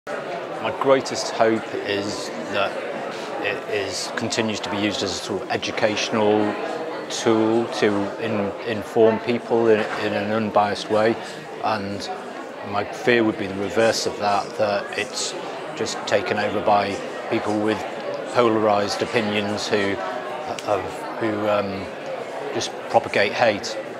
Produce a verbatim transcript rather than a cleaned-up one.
My greatest hope is that it is continues to be used as a sort of educational tool to in, inform people in, in an unbiased way, and my fear would be the reverse of that, that it's just taken over by people with polarised opinions who, have, who um, just propagate hate.